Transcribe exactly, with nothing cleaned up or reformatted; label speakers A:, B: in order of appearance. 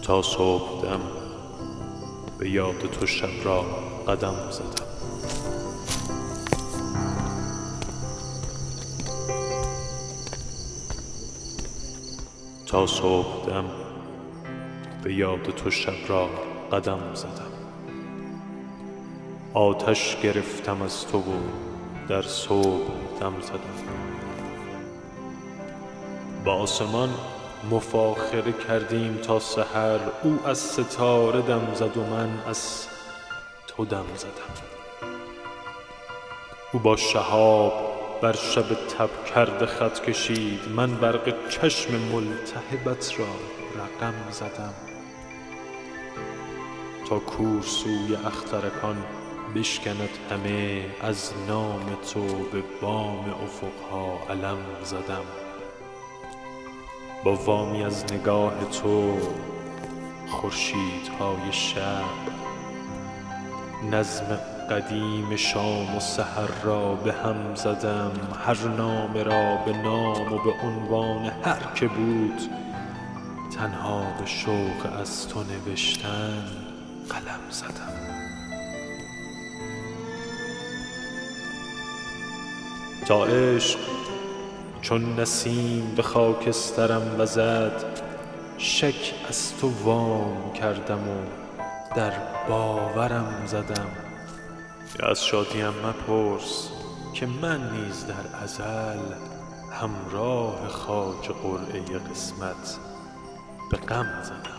A: تا صبحدم به یاد تو شب را قدم زدم. تا صبحدم به یاد تو شب را قدم زدم. آتش گرفتم از تو و در صبح دم زدم. با آسمان مفاخره کردیم تا سحر، او از ستاره دم زد و من از تو دم زدم. او با شهاب بر شب تب کرده خط کشید، من برق چشم ملتهبت را رقم زدم. تا کور سوی اخترکان بشکند همه، از نام تو به بام افقها علم زدم. با وامی از نگاه تو خورشیدهای شب، نظم قدیم شام و سحر را به هم زدم. هر نامه را به نام و به عنوان هر که بود، تنها به شوق از تو نوشتن قلم زدم. تا عشق چون نسیم به خاکسترم وزد، شک از تو وام کردم و در باورم زدم. از شادیم مپرس که من نیز در ازل، همراه خواجه قرعه قسمت به غم زدم.